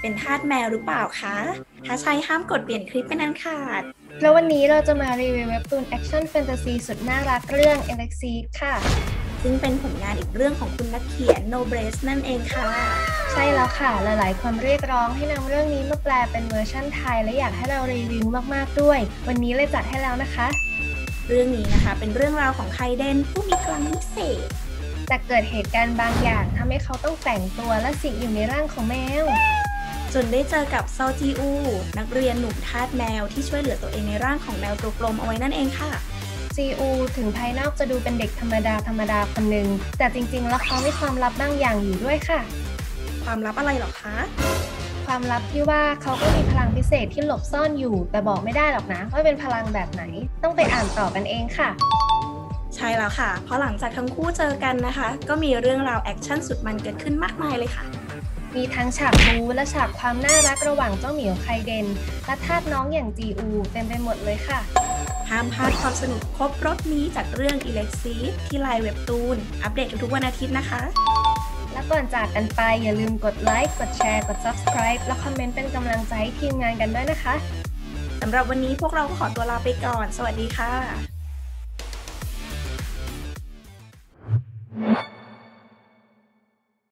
เป็นทาสแมวหรือเปล่าคะ ถ้าใช่ห้ามกดเปลี่ยนคลิปเป็นอันขาดแล้ววันนี้เราจะมารีวิวเว็บตูนแอคชั่นแฟนตาซีสุดน่ารักเรื่อง Elexir ค่ะซึ่งเป็นผลงานอีกเรื่องของคุณนักเขียนโนเบรสนั่นเองค่ะใช่แล้วค่ะ หลายๆคนเรียกร้องให้นำเรื่องนี้มาแปลเป็นเวอร์ชั่นไทยและอยากให้เรารีวิวมากๆด้วย วันนี้เลยจัดให้แล้วนะคะเรื่องนี้นะคะเป็นเรื่องราวของไคเดนผู้มีพลังพิเศษแต่เกิดเหตุการณ์บางอย่างทำให้เขาต้องแต่งตัวและสิงอยู่ในร่างของแมวจนได้เจอกับซอจีอูนักเรียนหนุ่มทาสแมวที่ช่วยเหลือตัวเองในร่างของแมวตัวกลมเอาไว้นั่นเองค่ะซีอูถึงภายนอกจะดูเป็นเด็กธรรมดาคนหนึ่งแต่จริงๆแล้วเขามีความลับบางอย่างอยู่ด้วยค่ะความลับอะไรหรอคะความลับที่ว่าเขาก็มีพลังพิเศษที่หลบซ่อนอยู่แต่บอกไม่ได้หรอกนะว่าเป็นพลังแบบไหนต้องไปอ่านต่อกันเองค่ะใช่แล้วค่ะเพราะหลังจากทั้งคู่เจอกันนะคะก็มีเรื่องราวแอคชั่นสุดมันเกิดขึ้นมากมายเลยค่ะมีทั้งฉากบู๊และฉากความน่ารักระหว่างเจ้าเหมียวไคเดนและทาสน้องอย่างจีอูเต็มไปหมดเลยค่ะห้ามพลาดความสนุกครบรถนี้จากเรื่อง Elexir ที่ไลน์เว็บตูนอัปเดตทุกๆวันอาทิตย์นะคะและก่อนจากกันไปอย่าลืมกดไลค์กดแชร์กด Subscribe และคอมเมนต์เป็นกำลังใจให้ทีมงานกันด้วยนะคะสำหรับวันนี้พวกเราก็ขอตัวลาไปก่อนสวัสดีค่ะ